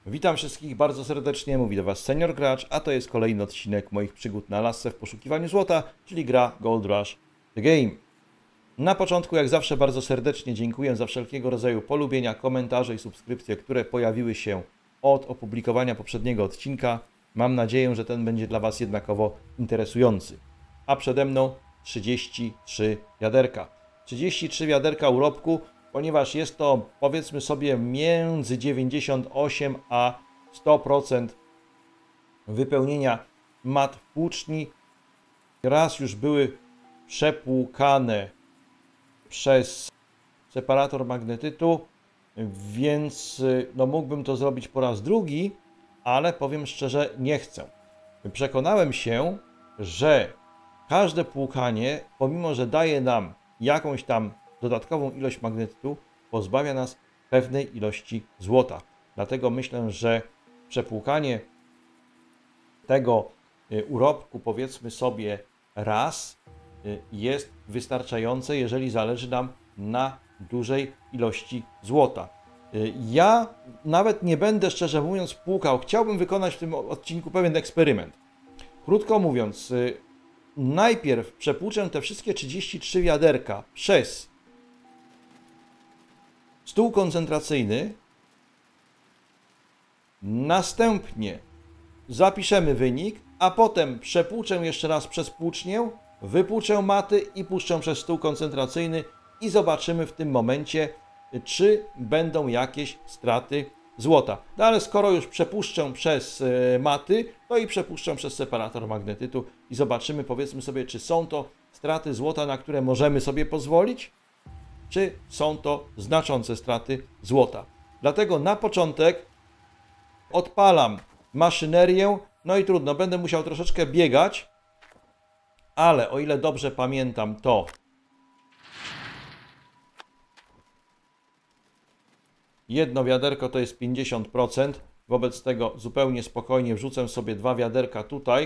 Witam wszystkich bardzo serdecznie, mówi do Was Senior Gracz, a to jest kolejny odcinek moich przygód na lasce w poszukiwaniu złota, czyli gra Gold Rush The Game. Na początku, jak zawsze, bardzo serdecznie dziękuję za wszelkiego rodzaju polubienia, komentarze i subskrypcje, które pojawiły się od opublikowania poprzedniego odcinka. Mam nadzieję, że ten będzie dla Was jednakowo interesujący. A przede mną 33 wiaderka. 33 wiaderka urobku, ponieważ jest to, powiedzmy sobie, między 98 a 100% wypełnienia mat w płuczni. Raz już były przepłukane przez separator magnetytu, więc no, mógłbym to zrobić po raz drugi, ale powiem szczerze, nie chcę. Przekonałem się, że każde płukanie, pomimo że daje nam jakąś tam dodatkową ilość magnetytu, pozbawia nas pewnej ilości złota. Dlatego myślę, że przepłukanie tego urobku, powiedzmy sobie, raz jest wystarczające, jeżeli zależy nam na dużej ilości złota. Ja nawet nie będę, szczerze mówiąc, płukał. Chciałbym wykonać w tym odcinku pewien eksperyment. Krótko mówiąc, najpierw przepłuczę te wszystkie 33 wiaderka przez stół koncentracyjny, następnie zapiszemy wynik, a potem przepłuczę jeszcze raz przez płucznię, wypłuczę maty i puszczę przez stół koncentracyjny i zobaczymy w tym momencie, czy będą jakieś straty złota. No ale skoro już przepuszczę przez maty, to i przepuszczę przez separator magnetytu i zobaczymy, powiedzmy sobie, czy są to straty złota, na które możemy sobie pozwolić, czy są to znaczące straty złota. Dlatego na początek odpalam maszynerię, no i trudno, będę musiał troszeczkę biegać, ale o ile dobrze pamiętam, to jedno wiaderko to jest 50%, wobec tego zupełnie spokojnie wrzucę sobie dwa wiaderka tutaj.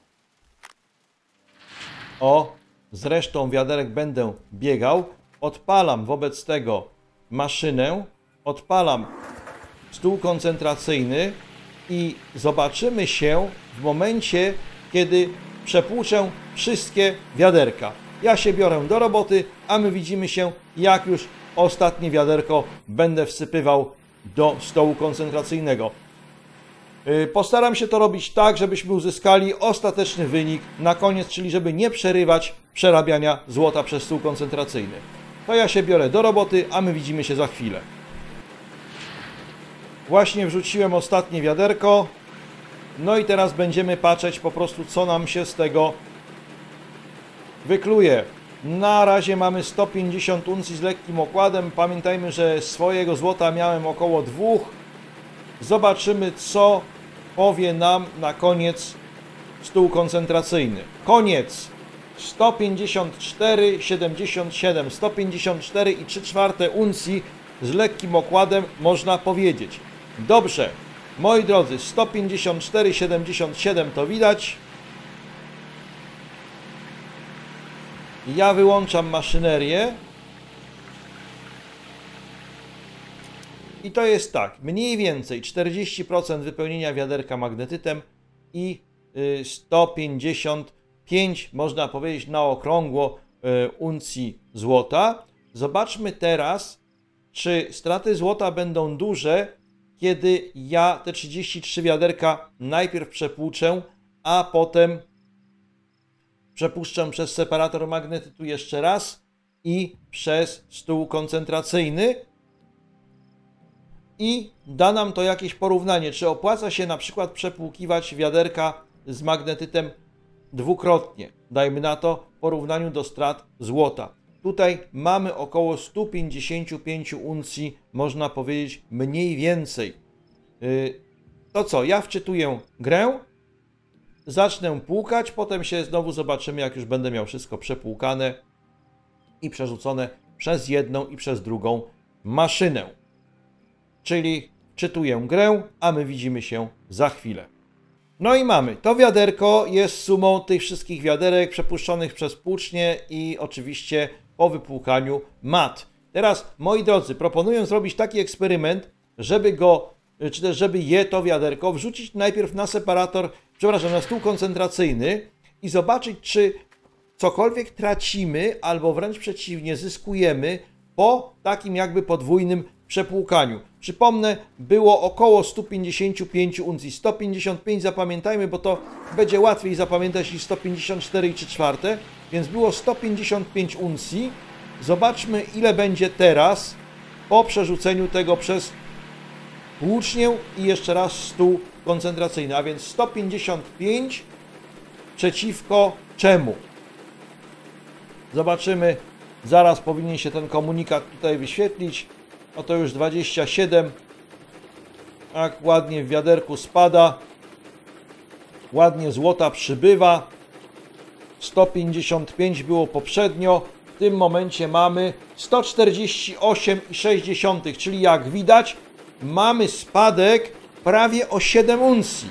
Z resztą wiaderek będę biegał. Odpalam wobec tego maszynę, odpalam stół koncentracyjny i zobaczymy się w momencie, kiedy przepłuczę wszystkie wiaderka. Ja się biorę do roboty, a my widzimy się, jak już ostatnie wiaderko będę wsypywał do stołu koncentracyjnego. Postaram się to robić tak, żebyśmy uzyskali ostateczny wynik na koniec, czyli żeby nie przerywać przerabiania złota przez stół koncentracyjny. To ja się biorę do roboty, a my widzimy się za chwilę. Właśnie wrzuciłem ostatnie wiaderko. No i teraz będziemy patrzeć po prostu, co nam się z tego wykluje. Na razie mamy 150 uncji z lekkim okładem. Pamiętajmy, że swojego złota miałem około 2. Zobaczymy, co powie nam na koniec stół koncentracyjny. Koniec! 154,77. 154,3 uncji z lekkim okładem, można powiedzieć. Dobrze, moi drodzy, 154,77 to widać. Ja wyłączam maszynerię. I to jest tak, mniej więcej 40% wypełnienia wiaderka magnetytem i 155, można powiedzieć na okrągło, uncji złota. Zobaczmy teraz, czy straty złota będą duże, kiedy ja te 33 wiaderka najpierw przepłuczę, a potem przepuszczę przez separator magnetytu jeszcze raz i przez stół koncentracyjny. I da nam to jakieś porównanie, czy opłaca się na przykład przepłukiwać wiaderka z magnetytem dwukrotnie. Dajmy na to w porównaniu do strat złota. Tutaj mamy około 155 uncji, można powiedzieć mniej więcej. To co, ja wczytuję grę, zacznę płukać, potem się znowu zobaczymy, jak już będę miał wszystko przepłukane i przerzucone przez jedną i przez drugą maszynę. Czyli czytuję grę, a my widzimy się za chwilę. No i mamy, to wiaderko jest sumą tych wszystkich wiaderek przepuszczonych przez płucznię i oczywiście po wypłukaniu mat. Teraz, moi drodzy, proponuję zrobić taki eksperyment, żeby go czy też żeby to wiaderko wrzucić najpierw na separator, przepraszam, na stół koncentracyjny i zobaczyć, czy cokolwiek tracimy, albo wręcz przeciwnie, zyskujemy po takim jakby podwójnym przepłukaniu. Przypomnę, było około 155 uncji. 155 zapamiętajmy, bo to będzie łatwiej zapamiętać niż 154 i 3/4, więc było 155 uncji. Zobaczmy, ile będzie teraz po przerzuceniu tego przez włócznię i jeszcze raz stół koncentracyjny, a więc 155 przeciwko czemu? Zobaczymy, zaraz powinien się ten komunikat tutaj wyświetlić. Oto już 27. Tak, ładnie w wiaderku spada. Ładnie złota przybywa. 155 było poprzednio. W tym momencie mamy 148,6, czyli jak widać mamy spadek prawie o 7 uncji.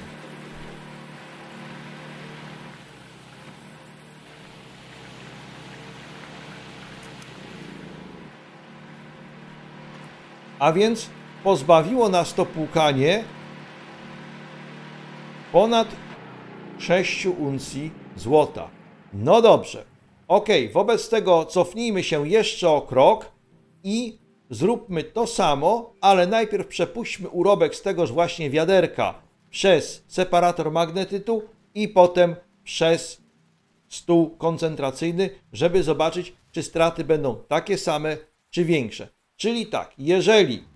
A więc pozbawiło nas to płukanie ponad 6 uncji złota. No dobrze. Ok, wobec tego cofnijmy się jeszcze o krok i zróbmy to samo, ale najpierw przepuśćmy urobek z tegoż właśnie wiaderka przez separator magnetytu i potem przez stół koncentracyjny, żeby zobaczyć, czy straty będą takie same, czy większe. Czyli tak, jeżeli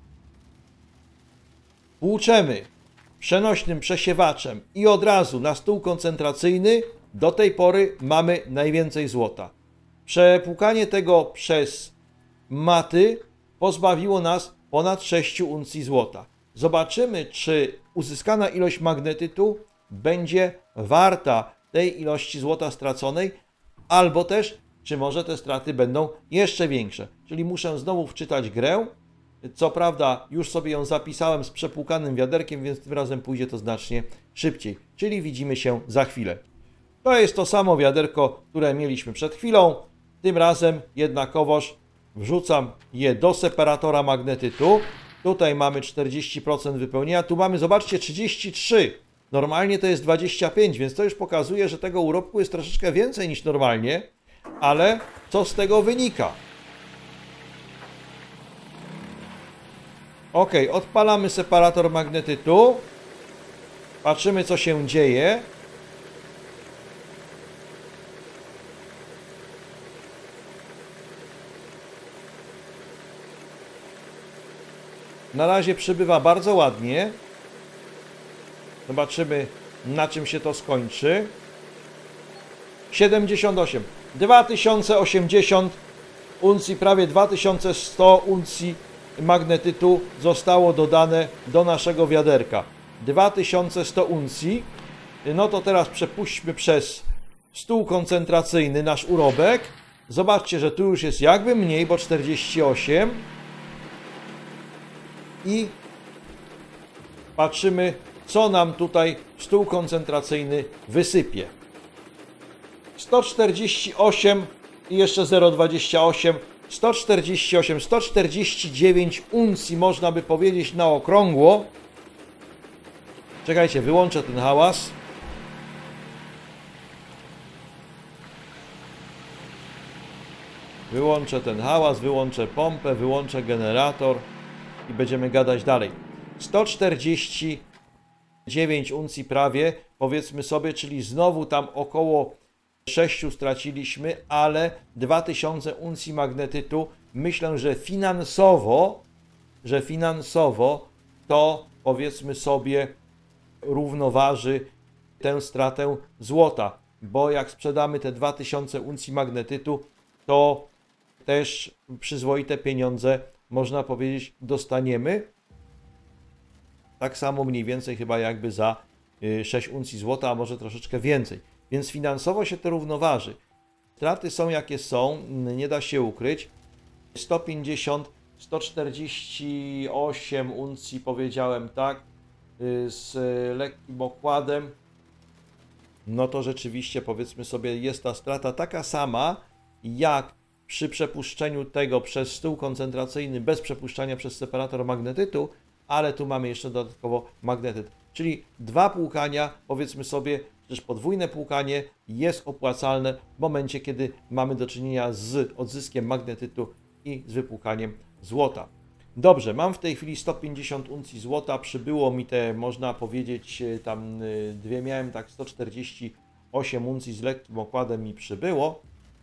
płuczemy przenośnym przesiewaczem i od razu na stół koncentracyjny, do tej pory mamy najwięcej złota. Przepłukanie tego przez maty pozbawiło nas ponad 6 uncji złota. Zobaczymy, czy uzyskana ilość magnetytu będzie warta tej ilości złota straconej, albo też, czy może te straty będą jeszcze większe. Czyli muszę znowu wczytać grę. Co prawda już sobie ją zapisałem z przepłukanym wiaderkiem, więc tym razem pójdzie to znacznie szybciej. Czyli widzimy się za chwilę. To jest to samo wiaderko, które mieliśmy przed chwilą. Tym razem jednakowoż wrzucam je do separatora magnetytu. Tutaj mamy 40% wypełnienia. Tu mamy, zobaczcie, 33. Normalnie to jest 25, więc to już pokazuje, że tego urobku jest troszeczkę więcej niż normalnie. Ale co z tego wynika? Ok, odpalamy separator magnetytu. Patrzymy, co się dzieje. Na razie przybywa bardzo ładnie. Zobaczymy, na czym się to skończy. 78. 2080 uncji, prawie 2100 uncji magnetytu zostało dodane do naszego wiaderka. 2100 uncji. No to teraz przepuśćmy przez stół koncentracyjny nasz urobek. Zobaczcie, że tu już jest jakby mniej, bo 48. I patrzymy, co nam tutaj stół koncentracyjny wysypie. 148 i jeszcze 0,28, 148, 149 uncji, można by powiedzieć na okrągło. Czekajcie, wyłączę ten hałas. Wyłączę ten hałas, wyłączę pompę, wyłączę generator i będziemy gadać dalej. 149 uncji prawie, powiedzmy sobie, czyli znowu tam około 6 straciliśmy, ale 2000 uncji magnetytu, myślę, że finansowo to, powiedzmy sobie, równoważy tę stratę złota, bo jak sprzedamy te 2000 uncji magnetytu, to też przyzwoite pieniądze, można powiedzieć, dostaniemy. Tak samo mniej więcej chyba jakby za 6 uncji złota, a może troszeczkę więcej. Więc finansowo się to równoważy. Straty są jakie są, nie da się ukryć. 150, 148 uncji powiedziałem, tak, z lekkim okładem. No to rzeczywiście, powiedzmy sobie, jest ta strata taka sama, jak przy przepuszczeniu tego przez stół koncentracyjny bez przepuszczania przez separator magnetytu, ale tu mamy jeszcze dodatkowo magnetyt. Czyli 2 płukania, powiedzmy sobie, też podwójne płukanie jest opłacalne w momencie, kiedy mamy do czynienia z odzyskiem magnetytu i z wypłukaniem złota. Dobrze, mam w tej chwili 150 uncji złota, przybyło mi te, można powiedzieć, tam dwie miałem, tak 148 uncji z lekkim okładem mi przybyło.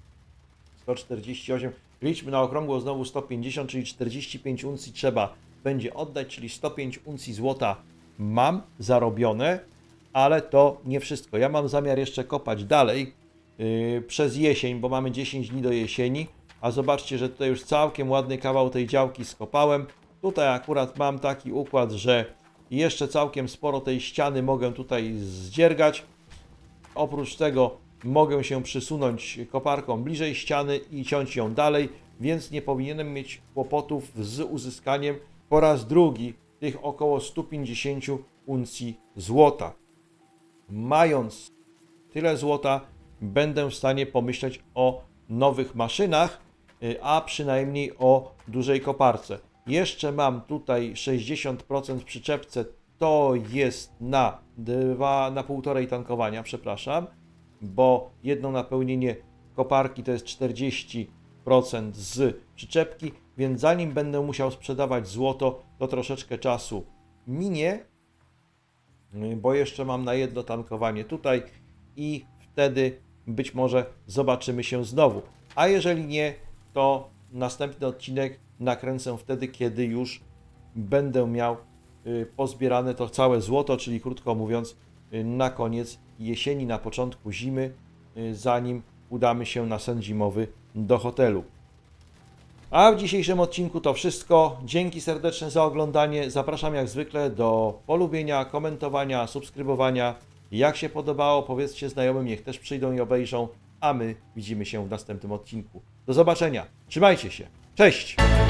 148, liczmy na okrągło znowu 150, czyli 45 uncji trzeba będzie oddać, czyli 105 uncji złota mam zarobione, ale to nie wszystko. Ja mam zamiar jeszcze kopać dalej przez jesień, bo mamy 10 dni do jesieni, a zobaczcie, że tutaj już całkiem ładny kawał tej działki skopałem. Tutaj akurat mam taki układ, że jeszcze całkiem sporo tej ściany mogę tutaj zdziergać. Oprócz tego mogę się przysunąć koparką bliżej ściany i ciąć ją dalej, więc nie powinienem mieć kłopotów z uzyskaniem po raz drugi tych około 150 uncji złota. Mając tyle złota, będę w stanie pomyśleć o nowych maszynach, a przynajmniej o dużej koparce. Jeszcze mam tutaj 60% w przyczepce, to jest na 1,5 tankowania, przepraszam, bo jedno napełnienie koparki to jest 40% z przyczepki, więc zanim będę musiał sprzedawać złoto, to troszeczkę czasu minie, bo jeszcze mam na jedno tankowanie tutaj i wtedy być może zobaczymy się znowu. A jeżeli nie, to następny odcinek nakręcę wtedy, kiedy już będę miał pozbierane to całe złoto, czyli krótko mówiąc na koniec jesieni, na początku zimy, zanim udamy się na sen zimowy do hotelu. A w dzisiejszym odcinku to wszystko. Dzięki serdeczne za oglądanie. Zapraszam jak zwykle do polubienia, komentowania, subskrybowania. Jak się podobało, powiedzcie znajomym, niech też przyjdą i obejrzą, a my widzimy się w następnym odcinku. Do zobaczenia. Trzymajcie się. Cześć!